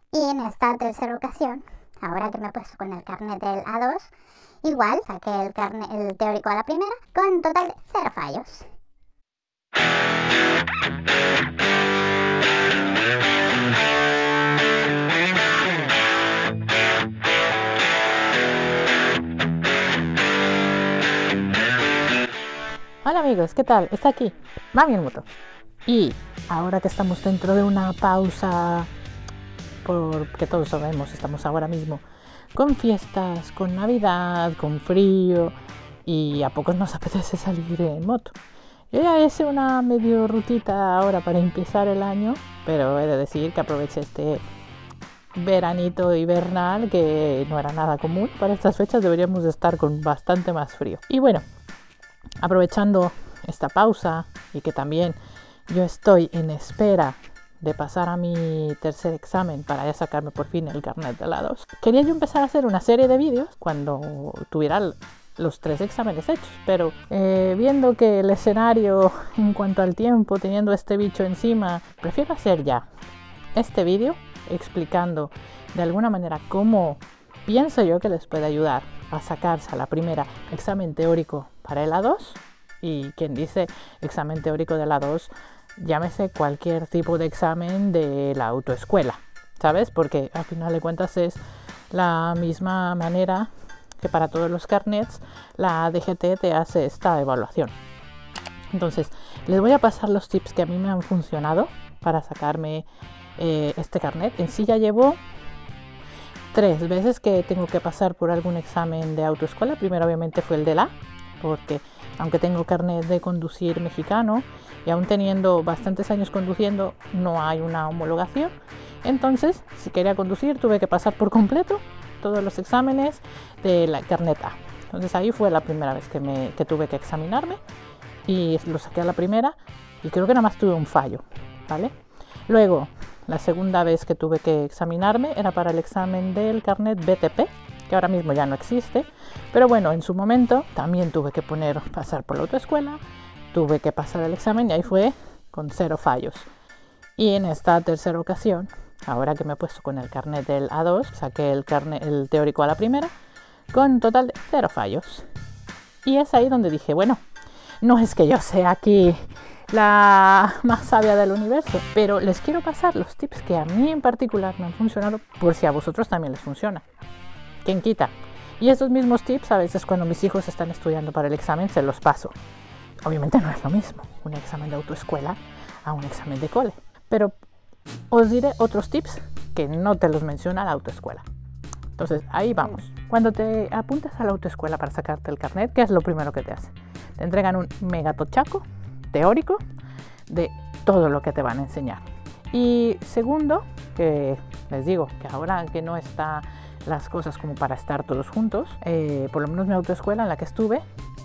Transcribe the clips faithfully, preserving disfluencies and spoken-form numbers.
Y en esta tercera ocasión, ahora que me he puesto con el carnet del A dos, igual saqué el, carnet, el teórico a la primera con total de cero fallos. Hola amigos, ¿qué tal? Está aquí Mami en Moto. Y ahora que estamos dentro de una pausa, porque todos sabemos, estamos ahora mismo con fiestas, con Navidad, con frío, y a pocos nos apetece salir en moto. Yo ya hice una medio rutita ahora para empezar el año, pero he de decir que aproveché este veranito hibernal que no era nada común. Para estas fechas deberíamos estar con bastante más frío. Y bueno, aprovechando esta pausa y que también yo estoy en espera de pasar a mi tercer examen para ya sacarme por fin el carnet del A dos, quería yo empezar a hacer una serie de vídeos cuando tuviera los tres exámenes hechos, pero eh, viendo que el escenario en cuanto al tiempo, teniendo este bicho encima, prefiero hacer ya este vídeo explicando de alguna manera cómo pienso yo que les puede ayudar a sacarse a la primera examen teórico para el A dos. Y quien dice examen teórico del A dos, llámese cualquier tipo de examen de la autoescuela, ¿sabes? Porque al final de cuentas es la misma manera que para todos los carnets la D G T te hace esta evaluación. Entonces, les voy a pasar los tips que a mí me han funcionado para sacarme eh, este carnet. En sí ya llevo tres veces que tengo que pasar por algún examen de autoescuela. Primero obviamente fue el del A, porque aunque tengo carnet de conducir mexicano y aún teniendo bastantes años conduciendo, no hay una homologación. Entonces, si quería conducir, tuve que pasar por completo todos los exámenes de la carnet A. Entonces ahí fue la primera vez que, me, que tuve que examinarme y lo saqué a la primera y creo que nada más tuve un fallo, ¿vale? Luego, la segunda vez que tuve que examinarme era para el examen del carnet B T P, que ahora mismo ya no existe, pero bueno, en su momento también tuve que poner, pasar por la autoescuela, tuve que pasar el examen y ahí fue con cero fallos. Y en esta tercera ocasión, ahora que me he puesto con el carnet del A dos, saqué el, carnet, el teórico a la primera, con total de cero fallos. Y es ahí donde dije, bueno, no es que yo sea aquí la más sabia del universo, pero les quiero pasar los tips que a mí en particular me han funcionado, por si a vosotros también les funciona. ¿Quién quita? Y estos mismos tips a veces cuando mis hijos están estudiando para el examen se los paso. Obviamente no es lo mismo un examen de autoescuela a un examen de cole, pero os diré otros tips que no te los menciona la autoescuela. Entonces ahí vamos. Cuando te apuntas a la autoescuela para sacarte el carnet, ¿qué es lo primero que te hace? Te entregan un mega tochaco teórico de todo lo que te van a enseñar. Y segundo, que les digo que ahora que no está las cosas como para estar todos juntos, eh, por lo menos mi autoescuela en la que estuve,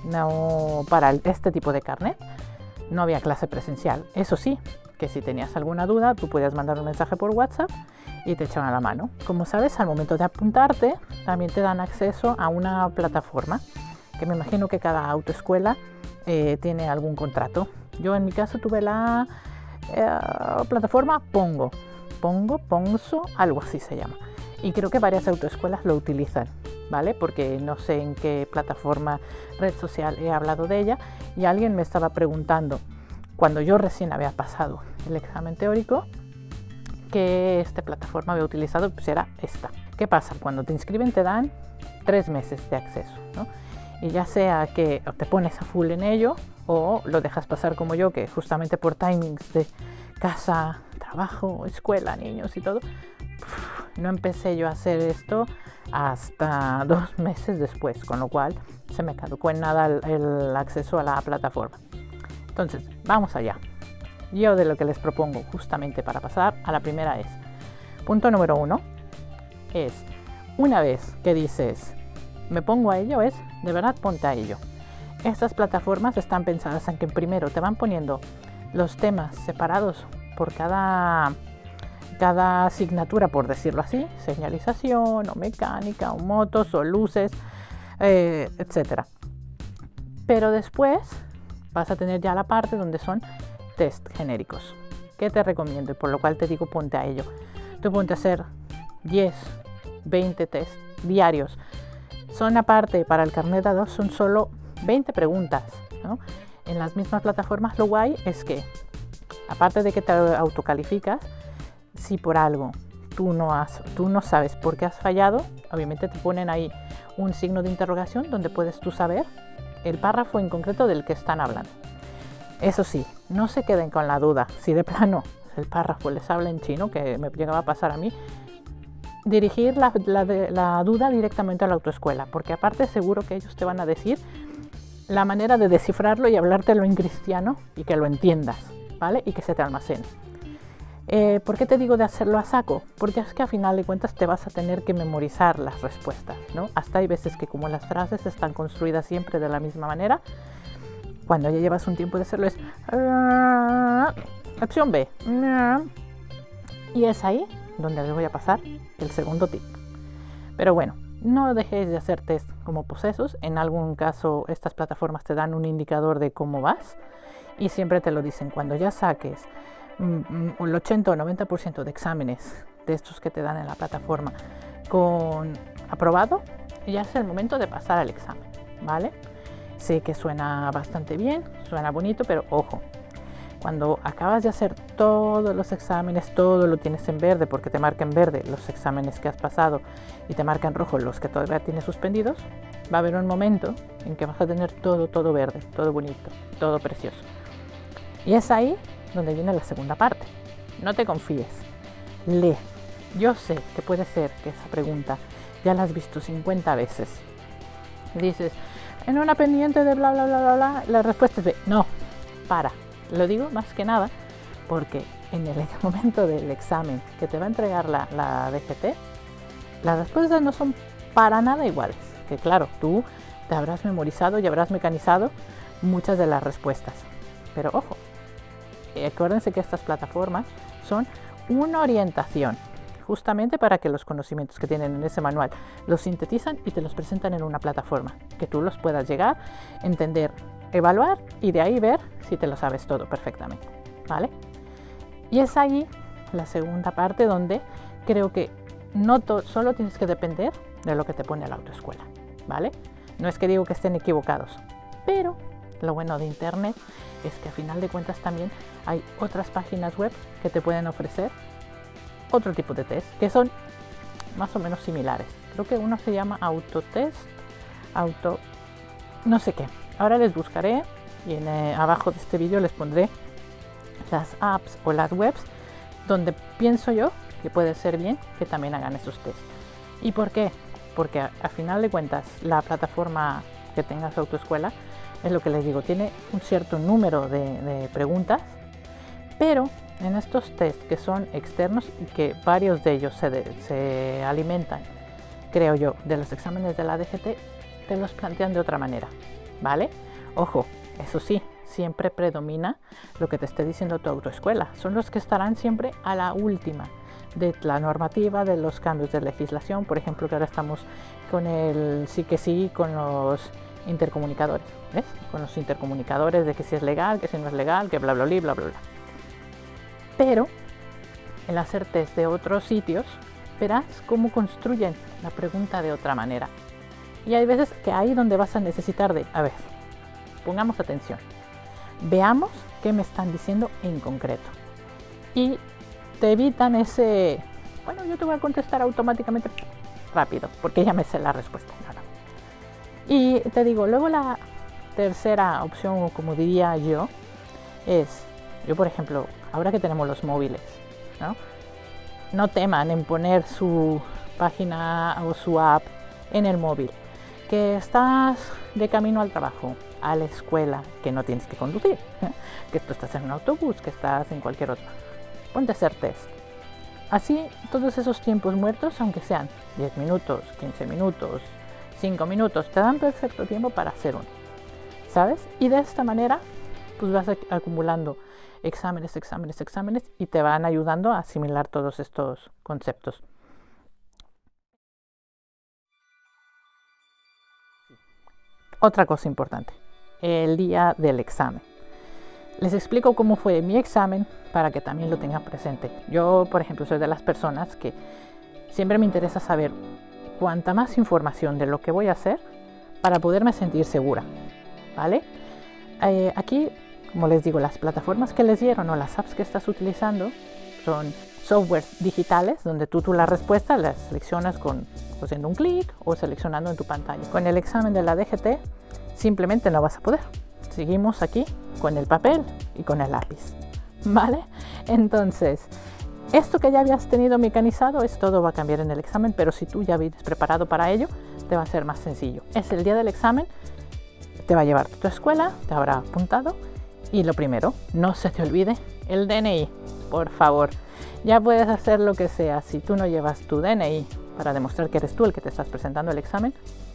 no, para este tipo de carnet no había clase presencial. Eso sí, que si tenías alguna duda tú podías mandar un mensaje por WhatsApp y te echaban la mano. Como sabes, al momento de apuntarte también te dan acceso a una plataforma que me imagino que cada autoescuela eh, tiene algún contrato. Yo en mi caso tuve la eh, plataforma Pongo Pongo, Ponzo, algo así se llama. Y creo que varias autoescuelas lo utilizan, ¿vale? Porque no sé en qué plataforma, red social he hablado de ella. Y alguien me estaba preguntando, cuando yo recién había pasado el examen teórico, que esta plataforma había utilizado, pues era esta. ¿Qué pasa? Cuando te inscriben te dan tres meses de acceso, ¿no? Y ya sea que te pones a full en ello o lo dejas pasar como yo, que justamente por timings de casa, trabajo, escuela, niños y todo, no empecé yo a hacer esto hasta dos meses después, con lo cual se me caducó en nada el, el acceso a la plataforma. Entonces, vamos allá. Yo de lo que les propongo justamente para pasar a la primera es, punto número uno, es una vez que dices, me pongo a ello, es de verdad ponte a ello. Estas plataformas están pensadas en que primero te van poniendo los temas separados por cada, cada asignatura, por decirlo así, señalización o mecánica o motos o luces, eh, etcétera. Pero después vas a tener ya la parte donde son test genéricos. ¿Qué te recomiendo? Y por lo cual te digo ponte a ello. Tú ponte a hacer diez, veinte test diarios. Son aparte, para el carnet A dos son solo veinte preguntas, ¿no? En las mismas plataformas lo guay es que, aparte de que te autocalificas, si por algo tú no, has, tú no sabes por qué has fallado, obviamente te ponen ahí un signo de interrogación donde puedes tú saber el párrafo en concreto del que están hablando. Eso sí, no se queden con la duda. Si de plano el párrafo les habla en chino, que me llegaba a pasar a mí, dirigir la, la, la duda directamente a la autoescuela, porque aparte seguro que ellos te van a decir la manera de descifrarlo y hablártelo en cristiano y que lo entiendas, ¿vale? Y que se te almacene. Eh, ¿Por qué te digo de hacerlo a saco? Porque es que a final de cuentas te vas a tener que memorizar las respuestas, ¿no? Hasta hay veces que como las frases están construidas siempre de la misma manera, cuando ya llevas un tiempo de hacerlo es opción B. Y es ahí donde les voy a pasar el segundo tip. Pero bueno, no dejéis de hacer test como posesos. En algún caso estas plataformas te dan un indicador de cómo vas y siempre te lo dicen. Cuando ya saques el ochenta o noventa por ciento de exámenes de estos que te dan en la plataforma con aprobado, ya es el momento de pasar al examen, ¿vale? Sé que suena bastante bien, suena bonito, pero ojo, cuando acabas de hacer todos los exámenes, todo lo tienes en verde porque te marca en verde los exámenes que has pasado y te marca en rojo los que todavía tienes suspendidos, va a haber un momento en que vas a tener todo, todo verde, todo bonito, todo precioso. Y es ahí donde viene la segunda parte. No te confíes, lee. Yo sé que puede ser que esa pregunta ya la has visto cincuenta veces. Dices, en una pendiente de bla, bla, bla, bla, bla, la respuesta es B. No, para. Lo digo más que nada porque en el momento del examen que te va a entregar la, la D G T, las respuestas no son para nada iguales. Que claro, tú te habrás memorizado y habrás mecanizado muchas de las respuestas. Pero ojo, acuérdense que estas plataformas son una orientación justamente para que los conocimientos que tienen en ese manual los sintetizan y te los presentan en una plataforma, que tú los puedas llegar, entender, evaluar y de ahí ver si te lo sabes todo perfectamente, ¿vale? Y es ahí la segunda parte donde creo que no solo tienes que depender de lo que te pone la autoescuela, ¿vale? No es que digo que estén equivocados, pero lo bueno de internet es que a final de cuentas también hay otras páginas web que te pueden ofrecer otro tipo de test que son más o menos similares. Creo que uno se llama autotest, auto no sé qué. Ahora les buscaré y en, eh, abajo de este vídeo les pondré las apps o las webs donde pienso yo que puede ser bien que también hagan esos tests. ¿Y por qué? Porque a, a final de cuentas la plataforma que tenga su autoescuela es lo que les digo, tiene un cierto número de, de preguntas, pero en estos test que son externos y que varios de ellos se, de, se alimentan, creo yo, de los exámenes de la D G T, te los plantean de otra manera, ¿vale? Ojo, eso sí, siempre predomina lo que te esté diciendo tu autoescuela. Son los que estarán siempre a la última de la normativa, de los cambios de legislación. Por ejemplo, que ahora estamos con el sí que sí, con los intercomunicadores, ¿ves? Con los intercomunicadores de que si es legal, que si no es legal, que bla, bla, bla, bla, bla, bla. Pero el hacer test de otros sitios, verás cómo construyen la pregunta de otra manera. Y hay veces que ahí donde vas a necesitar de, a ver, pongamos atención, veamos qué me están diciendo en concreto. Y te evitan ese, bueno, yo te voy a contestar automáticamente rápido, porque ya me sé la respuesta. No, no. Y te digo, luego la tercera opción, o como diría yo, es, yo por ejemplo, ahora que tenemos los móviles, ¿no? No teman en poner su página o su app en el móvil. Que estás de camino al trabajo, a la escuela, que no tienes que conducir, que tú estás en un autobús, que estás en cualquier otro. Ponte a hacer test. Así, todos esos tiempos muertos, aunque sean diez minutos, quince minutos, cinco minutos, te dan perfecto tiempo para hacer uno, ¿sabes? Y de esta manera, pues vas acumulando exámenes, exámenes, exámenes y te van ayudando a asimilar todos estos conceptos. Otra cosa importante, el día del examen. Les explico cómo fue mi examen para que también lo tengan presente. Yo, por ejemplo, soy de las personas que siempre me interesa saber cuanta más información de lo que voy a hacer para poderme sentir segura, ¿vale? Eh, aquí, como les digo, las plataformas que les dieron o las apps que estás utilizando son softwares digitales donde tú, tú la respuesta las seleccionas con haciendo un clic o seleccionando en tu pantalla. Con el examen de la D G T simplemente no vas a poder. Seguimos aquí con el papel y con el lápiz, ¿vale? Entonces, esto que ya habías tenido mecanizado, es todo va a cambiar en el examen, pero si tú ya vienes preparado para ello, te va a ser más sencillo. Es el día del examen, te va a llevar a tu escuela, te habrá apuntado y lo primero, no se te olvide el D N I, por favor. Ya puedes hacer lo que sea, si tú no llevas tu D N I para demostrar que eres tú el que te estás presentando el examen,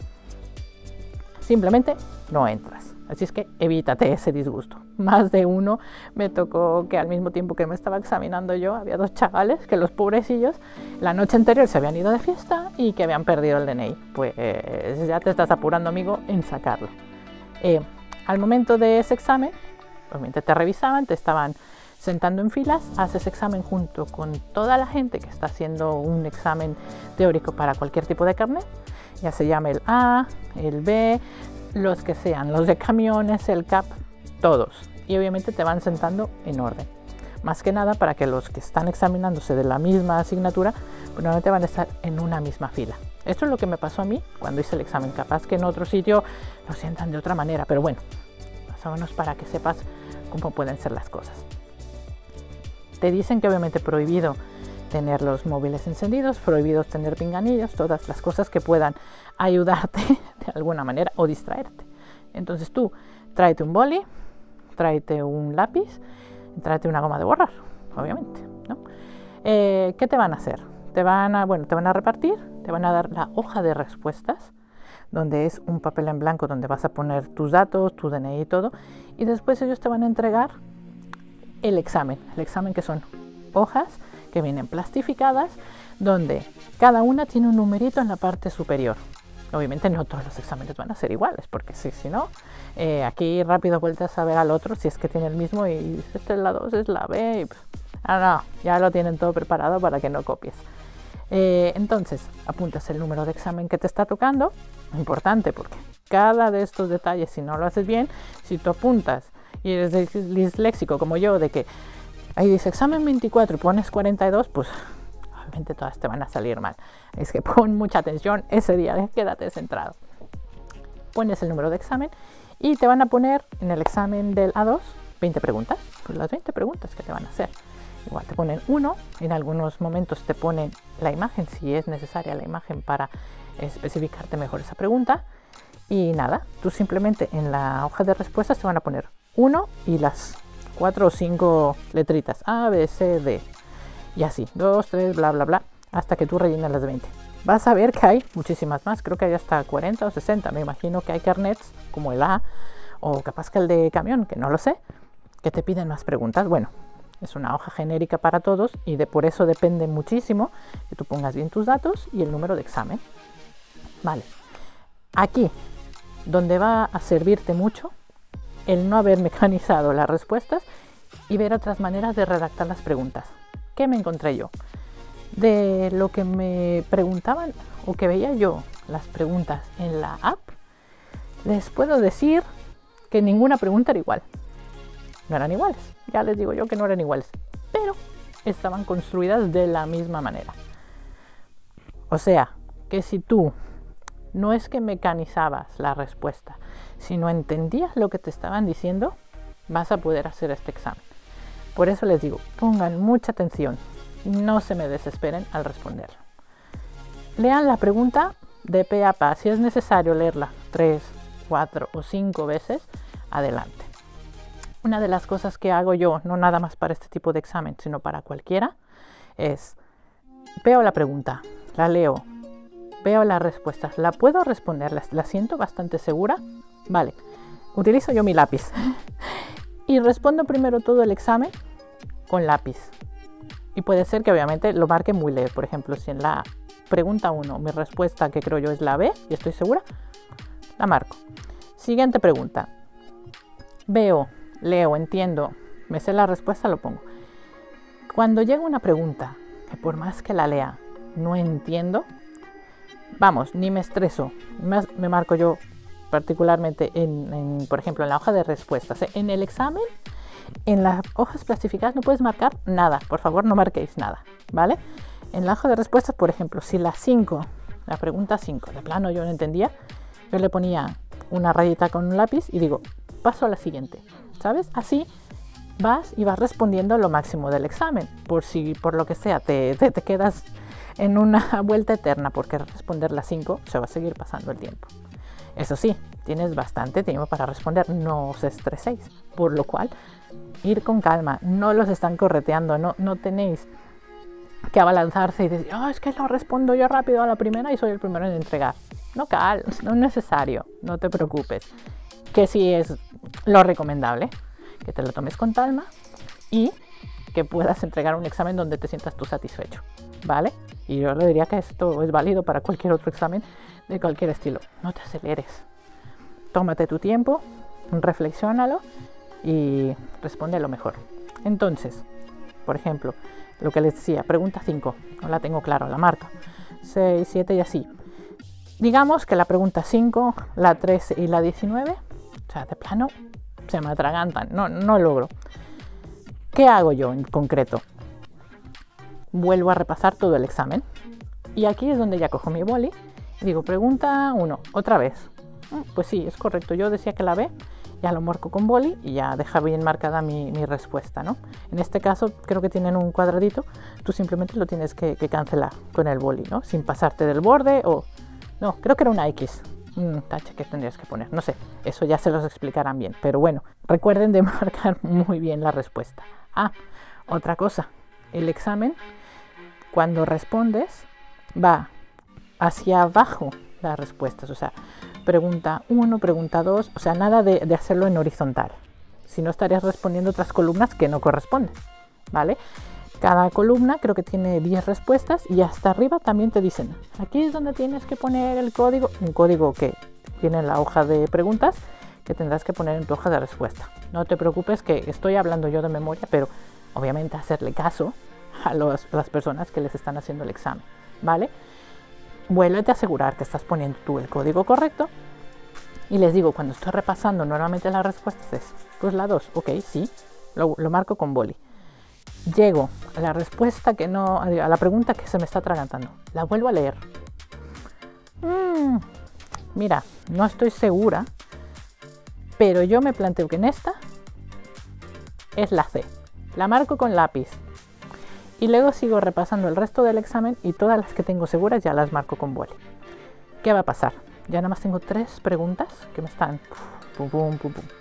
simplemente no entras. Así es que evítate ese disgusto. Más de uno me tocó que al mismo tiempo que me estaba examinando yo, había dos chavales que los pobrecillos la noche anterior se habían ido de fiesta y que habían perdido el D N I. Pues ya te estás apurando, amigo, en sacarlo. Eh, al momento de ese examen, obviamente te revisaban, te estaban sentando en filas, haces examen junto con toda la gente que está haciendo un examen teórico para cualquier tipo de carnet, ya se llame el A, el B, los que sean, los de camiones, el C A P, todos. Y obviamente te van sentando en orden. Más que nada para que los que están examinándose de la misma asignatura, pues normalmente van a estar en una misma fila. Esto es lo que me pasó a mí cuando hice el examen. Capaz que en otro sitio lo sientan de otra manera, pero bueno, más o menos para que sepas cómo pueden ser las cosas. Te dicen que obviamente prohibido tener los móviles encendidos, prohibido tener pinganillos, todas las cosas que puedan ayudarte de alguna manera o distraerte. Entonces tú tráete un boli, tráete un lápiz, tráete una goma de borrar, obviamente, ¿no? Eh, ¿Qué te van a hacer? Te van a, bueno, te van a repartir, te van a dar la hoja de respuestas, donde es un papel en blanco donde vas a poner tus datos, tu D N I y todo, y después ellos te van a entregar el examen, el examen que son hojas que vienen plastificadas, donde cada una tiene un numerito en la parte superior. Obviamente no todos los exámenes van a ser iguales, porque si, si no, eh, aquí rápido vueltas a ver al otro si es que tiene el mismo y esta es la dos, es la B, y pues, ah, no, ya lo tienen todo preparado para que no copies. Eh, entonces, apuntas el número de examen que te está tocando, importante porque cada de estos detalles, si no lo haces bien, si tú apuntas y eres disléxico como yo, de que ahí dice examen veinticuatro y pones cuarenta y dos, pues obviamente todas te van a salir mal. Es que pon mucha atención ese día, quédate centrado. Pones el número de examen y te van a poner en el examen del A dos veinte preguntas, pues las veinte preguntas que te van a hacer. Igual te ponen uno, en algunos momentos te ponen la imagen, si es necesaria la imagen para especificarte mejor esa pregunta. Y nada, tú simplemente en la hoja de respuestas te van a poner uno y las cuatro o cinco letritas A, B, C, D y así, dos, tres, bla, bla, bla, hasta que tú rellenas las veinte. Vas a ver que hay muchísimas más, creo que hay hasta cuarenta o sesenta, me imagino que hay carnets como el A o capaz que el de camión, que no lo sé, que te piden más preguntas. Bueno, es una hoja genérica para todos y de por eso depende muchísimo que tú pongas bien tus datos y el número de examen. Vale, aquí donde va a servirte mucho el no haber mecanizado las respuestas y ver otras maneras de redactar las preguntas. ¿Qué me encontré yo? De lo que me preguntaban o que veía yo las preguntas en la app, les puedo decir que ninguna pregunta era igual. No eran iguales, ya les digo yo que no eran iguales, pero estaban construidas de la misma manera. O sea, que si tú no es que mecanizabas la respuesta, sino entendías lo que te estaban diciendo, vas a poder hacer este examen. Por eso les digo, pongan mucha atención, no se me desesperen al responderlo. Lean la pregunta de pe a pa, si es necesario leerla tres, cuatro o cinco veces, adelante. Una de las cosas que hago yo, no nada más para este tipo de examen, sino para cualquiera, es, veo la pregunta, la leo, veo las respuestas, ¿la puedo responder? ¿La, la siento bastante segura? Vale, utilizo yo mi lápiz y respondo primero todo el examen con lápiz. Y puede ser que obviamente lo marque muy leve. Por ejemplo, si en la pregunta uno mi respuesta que creo yo es la B y estoy segura, la marco. Siguiente pregunta. Veo, leo, entiendo, me sé la respuesta, lo pongo. Cuando llega una pregunta, que por más que la lea, no entiendo, vamos, ni me estreso. Me, me marco yo particularmente en, en, por ejemplo, en la hoja de respuestas. ¿eh? En el examen, en las hojas clasificadas no puedes marcar nada. Por favor, no marquéis nada, ¿vale? En la hoja de respuestas, por ejemplo, si la cinco, la pregunta cinco, de plano yo no entendía, yo le ponía una rayita con un lápiz y digo, paso a la siguiente, ¿sabes? Así vas y vas respondiendo lo máximo del examen. Por si por lo que sea te, te, te quedas en una vuelta eterna porque responder las cinco, se va a seguir pasando el tiempo. Eso sí, tienes bastante tiempo para responder, no os estreséis. Por lo cual, ir con calma, no los están correteando, no, no tenéis que abalanzarse y decir, oh, es que lo respondo yo rápido a la primera y soy el primero en entregar. No, cal, no es necesario, no te preocupes. Que sí es lo recomendable, que te lo tomes con calma y que puedas entregar un examen donde te sientas tú satisfecho, ¿vale? Y yo le diría que esto es válido para cualquier otro examen de cualquier estilo. No te aceleres, tómate tu tiempo, reflexiónalo y responde lo mejor. Entonces, por ejemplo, lo que les decía, pregunta cinco, no la tengo claro, la marco, seis, siete y así. Digamos que la pregunta cinco, la trece y la diecinueve, o sea, de plano, se me atragantan, no, no logro. ¿Qué hago yo en concreto? Vuelvo a repasar todo el examen y aquí es donde ya cojo mi boli y digo, pregunta uno, otra vez. Pues sí, es correcto, yo decía que la B, ya lo marco con boli y ya deja bien marcada mi, mi respuesta, ¿no? En este caso creo que tienen un cuadradito, tú simplemente lo tienes que, que cancelar con el boli, ¿no? Sin pasarte del borde o... No, creo que era una X, un tache que tendrías que poner, no sé, eso ya se los explicarán bien, pero bueno, recuerden de marcar muy bien la respuesta. Ah, otra cosa, el examen, cuando respondes, va hacia abajo las respuestas, o sea, pregunta uno, pregunta dos, o sea, nada de, de hacerlo en horizontal, si no estarías respondiendo otras columnas que no corresponden, ¿vale? Cada columna creo que tiene diez respuestas y hasta arriba también te dicen, aquí es donde tienes que poner el código, un código que tiene en la hoja de preguntas que tendrás que poner en tu hoja de respuesta. No te preocupes que estoy hablando yo de memoria, pero obviamente hacerle caso a, los, a las personas que les están haciendo el examen, ¿vale? Vuélvete a asegurar que estás poniendo tú el código correcto y les digo, cuando estoy repasando normalmente las respuestas es, pues la dos, ok, sí, lo, lo marco con boli. Llego a la respuesta que no, a la pregunta que se me está atragantando, la vuelvo a leer. Mm, mira, no estoy segura, pero yo me planteo que en esta es la C, la marco con lápiz y luego sigo repasando el resto del examen y todas las que tengo seguras ya las marco con boli. ¿Qué va a pasar? Ya nada más tengo tres preguntas que me están pum, pum, pum, pum.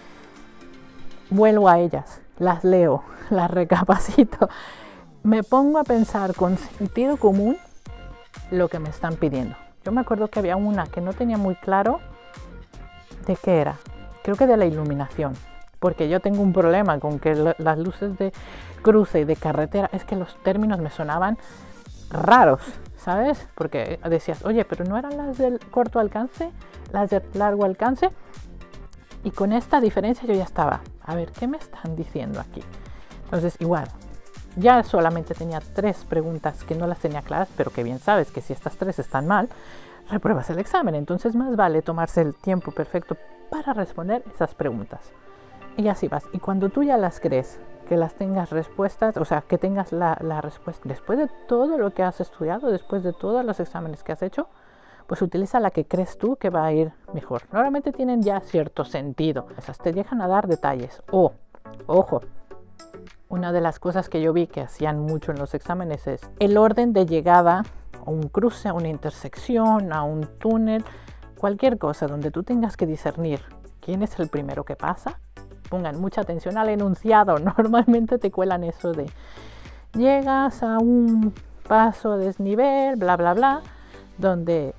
Vuelvo a ellas, las leo, las recapacito, me pongo a pensar con sentido común lo que me están pidiendo. Yo me acuerdo que había una que no tenía muy claro de qué era, creo que de la iluminación, porque yo tengo un problema con que lo, las luces de cruce y de carretera, es que los términos me sonaban raros, ¿sabes? Porque decías, oye, pero ¿no eran las del corto alcance, las de largo alcance? Y con esta diferencia yo ya estaba, a ver, ¿qué me están diciendo aquí? Entonces, igual, ya solamente tenía tres preguntas que no las tenía claras, pero que bien sabes que si estas tres están mal, repruebas el examen. Entonces, más vale tomarse el tiempo perfecto para responder esas preguntas. Y así vas. Y cuando tú ya las crees, que las tengas respuestas, o sea, que tengas la, la respuesta, después de todo lo que has estudiado, después de todos los exámenes que has hecho, pues utiliza la que crees tú que va a ir mejor. Normalmente tienen ya cierto sentido. Esas te dejan a dar detalles. O, ojo, una de las cosas que yo vi que hacían mucho en los exámenes es el orden de llegada a un cruce, a una intersección, a un túnel, cualquier cosa donde tú tengas que discernir quién es el primero que pasa. Pongan mucha atención al enunciado. Normalmente te cuelan eso de llegas a un paso a desnivel, bla, bla, bla, donde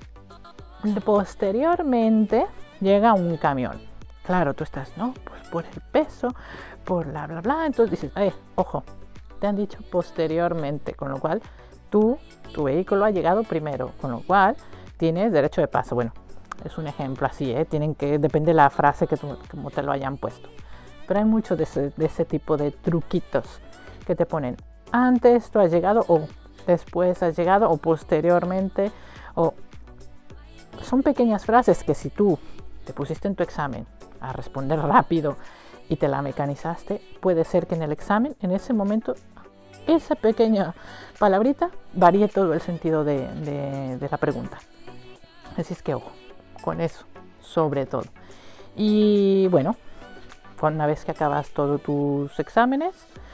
posteriormente llega un camión. Claro, tú estás, ¿no? Pues por el peso, por bla, bla, bla. Entonces dices, eh, ojo, te han dicho posteriormente, con lo cual tú, tu vehículo ha llegado primero, con lo cual tienes derecho de paso. Bueno, es un ejemplo así, ¿eh? Tienen que, depende de la frase que tú, como te lo hayan puesto. Pero hay mucho de ese, de ese tipo de truquitos que te ponen, antes tú has llegado o después has llegado o posteriormente, o son pequeñas frases que si tú te pusiste en tu examen a responder rápido y te la mecanizaste, puede ser que en el examen, en ese momento, esa pequeña palabrita varíe todo el sentido de, de, de la pregunta. Así es que ojo con eso, sobre todo. Y bueno, una vez que acabas todos tus exámenes,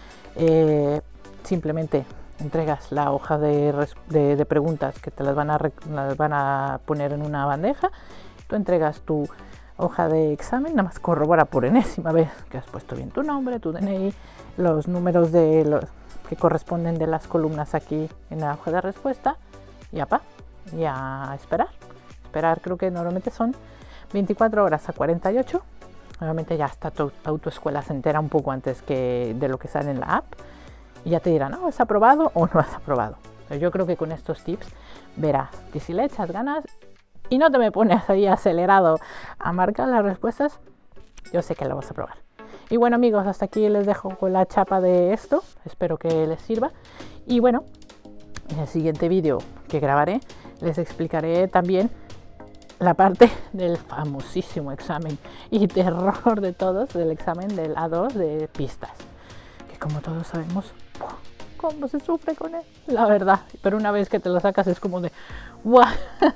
eh, simplemente entregas la hoja de, de, de preguntas que te las van, a, las van a poner en una bandeja. Tú entregas tu hoja de examen, nada más corrobora por enésima vez que has puesto bien tu nombre, tu D N I, los números de los que corresponden de las columnas aquí en la hoja de respuesta, y apa, y a esperar. Esperar, creo que normalmente son veinticuatro horas a cuarenta y ocho. Normalmente ya hasta tu autoescuela se entera un poco antes que de lo que sale en la app y ya te dirán, no, ¿has aprobado o no has aprobado? Pero yo creo que con estos tips verás que si le echas ganas y no te me pones ahí acelerado a marcar las respuestas, yo sé que lo vas a probar. Y bueno, amigos, hasta aquí les dejo con la chapa de esto. Espero que les sirva. Y bueno, en el siguiente vídeo que grabaré les explicaré también la parte del famosísimo examen y terror de todos del examen del A dos de pistas, que como todos sabemos, cómo se sufre con él, la verdad. Pero una vez que te lo sacas es como de ¡guau!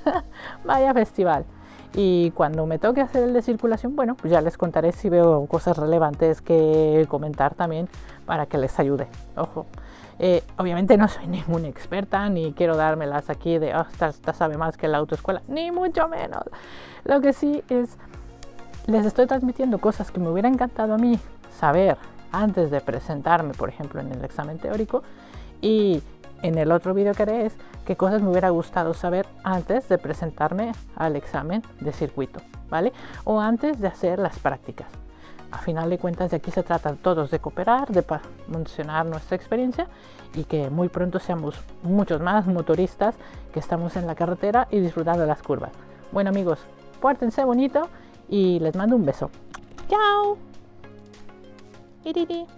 Vaya festival. Y cuando me toque hacer el de circulación, bueno, pues ya les contaré si veo cosas relevantes que comentar también para que les ayude. Ojo, eh, obviamente no soy ninguna experta, ni quiero dármelas aquí de, oh, esta, esta sabe más que la autoescuela, ni mucho menos. Lo que sí es, les estoy transmitiendo cosas que me hubiera encantado a mí saber antes de presentarme, por ejemplo, en el examen teórico, y en el otro vídeo que haré es qué cosas me hubiera gustado saber antes de presentarme al examen de circuito, ¿vale? O antes de hacer las prácticas. A final de cuentas, de aquí se trata todos de cooperar, de mencionar nuestra experiencia y que muy pronto seamos muchos más motoristas que estamos en la carretera y disfrutando de las curvas. Bueno, amigos, pórtense bonito y les mando un beso. ¡Chao! ¡Iriri!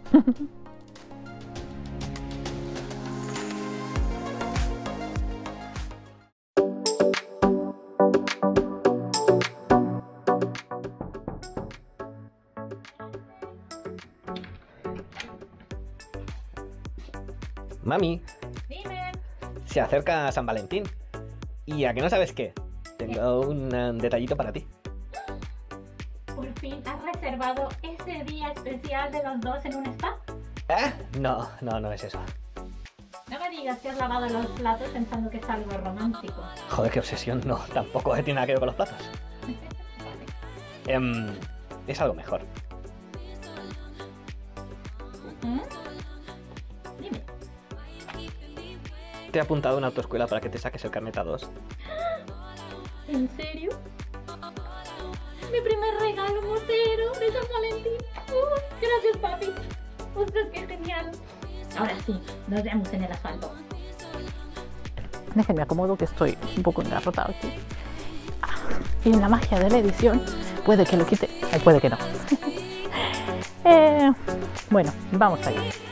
Mami, Dime. se acerca San Valentín. ¿Y a que no sabes qué? Tengo un uh, detallito para ti. ¿Por fin has reservado ese día especial de los dos en un spa? ¿Eh? No, no, no es eso. No me digas que has lavado los platos pensando que es algo romántico. Joder, qué obsesión. No, tampoco tiene nada que ver con los platos. Vale. Um, es algo mejor. ¿Mm? Dime. Te he apuntado a una autoescuela para que te saques el carnet A dos. ¿En serio? Mi primer regalo motero de San Valentín. Uh, gracias, papi. Ostras, qué genial. Ahora sí, nos vemos en el asfalto. Déjenme acomodo que estoy un poco engarrotado aquí. Y la magia de la edición puede que lo quite o puede que no. eh, bueno, vamos allá.